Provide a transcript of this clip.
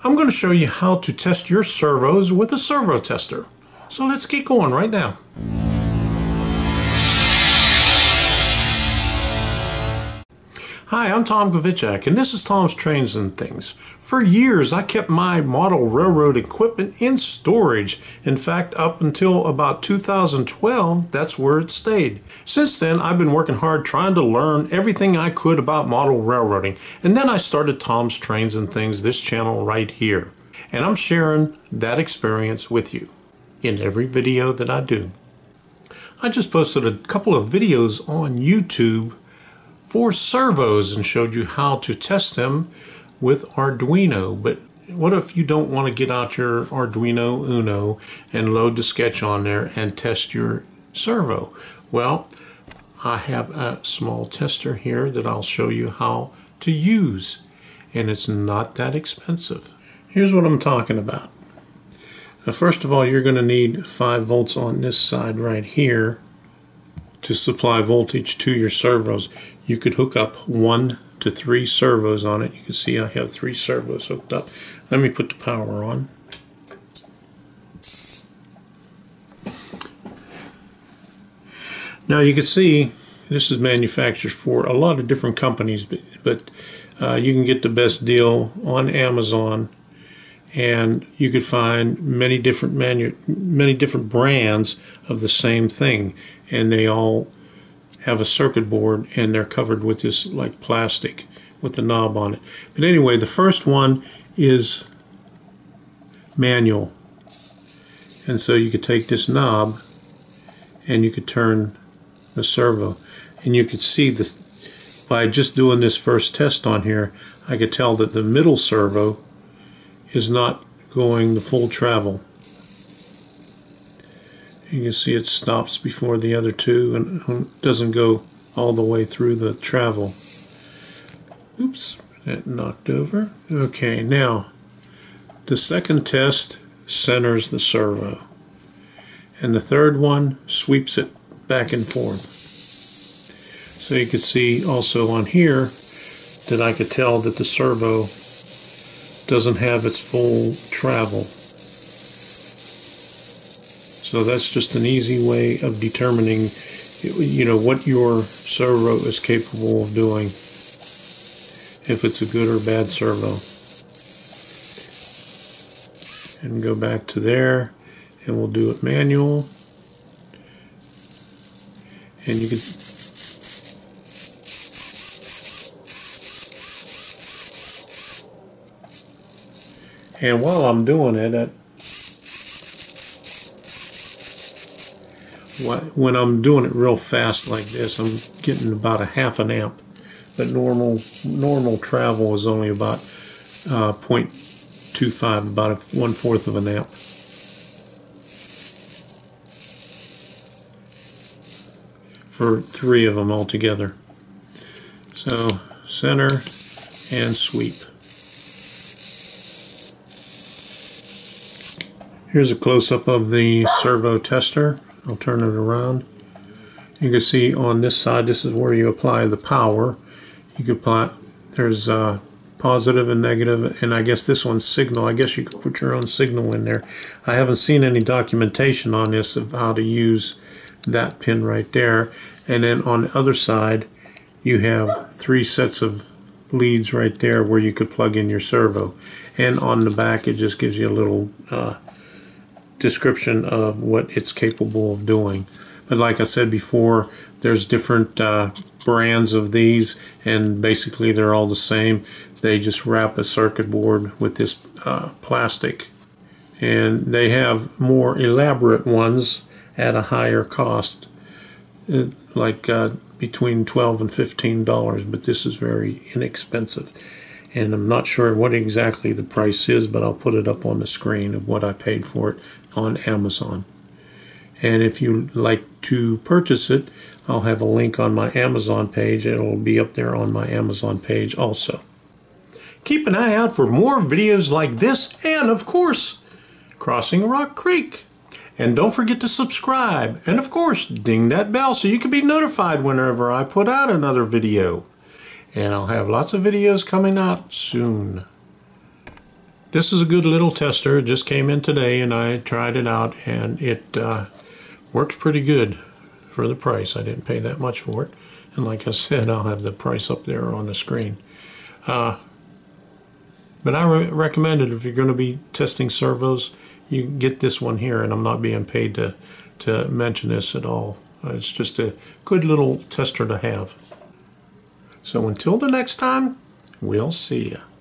I'm going to show you how to test your servos with a servo tester. So let's get going right now. Hi, I'm Tom Gwichak, and this is Tom's Trains and Things. For years, I kept my model railroad equipment in storage. In fact, up until about 2012, that's where it stayed. Since then, I've been working hard trying to learn everything I could about model railroading. And then I started Tom's Trains and Things, this channel right here. And I'm sharing that experience with you in every video that I do. I just posted a couple of videos on YouTube for servos and showed you how to test them with Arduino. But what if you don't want to get out your Arduino Uno and load the sketch on there and test your servo? Well, I have a small tester here that I'll show you how to use, and it's not that expensive. Here's what I'm talking about. First of all, you're going to need 5 volts on this side right here to supply voltage to your servos. You could hook up 1 to 3 servos on it. You can see I have 3 servos hooked up. Let me put the power on. Now you can see this is manufactured for a lot of different companies, but you can get the best deal on Amazon, and you could find many different brands of the same thing, and they all have a circuit board, and they're covered with this like plastic with the knob on it. But anyway, the first one is manual, and so you could take this knob and you could turn the servo, and you could see this by just doing this first test on here. I could tell that the middle servo is not going the full travel. You can see it stops before the other two and doesn't go all the way through the travel. Oops, that knocked over. Okay, now the second test centers the servo, and the third one sweeps it back and forth. So you can see also on here that I could tell that the servo doesn't have its full travel. So that's just an easy way of determining, what your servo is capable of doing, if it's a good or bad servo. And go back to there, and we'll do it manual. And you can while I'm doing it, when I'm doing it real fast like this, I'm getting about a half an amp, but normal travel is only about 0.25, about 1/4 of an amp. For 3 of them altogether. So center and sweep. Here's a close-up of the servo tester. I'll turn it around. You can see on this side, this is where you apply the power. You could apply, there's positive and negative, and I guess this one's signal. I guess you could put your own signal in there. I haven't seen any documentation on this of how to use that pin right there. And then on the other side, you have 3 sets of leads right there where you could plug in your servo. And on the back, it just gives you a little description of what it's capable of doing. But like I said before, there's different brands of these, and basically they're all the same. They just wrap a circuit board with this plastic, and they have more elaborate ones at a higher cost, like between $12 and $15, but this is very inexpensive. And I'm not sure what exactly the price is, but I'll put it up on the screen of what I paid for it on Amazon. And if you'd like to purchase it, I'll have a link on my Amazon page. It'll be up there on my Amazon page also. Keep an eye out for more videos like this, and of course, Crossing Rock Creek. And don't forget to subscribe, and of course, ding that bell so you can be notified whenever I put out another video. And I'll have lots of videos coming out soon. This is a good little tester. It just came in today and I tried it out, and it works pretty good for the price. I didn't pay that much for it. And like I said, I'll have the price up there on the screen. But I recommend it if you're going to be testing servos. You get this one here, and I'm not being paid to mention this at all. It's just a good little tester to have. So until the next time, we'll see you.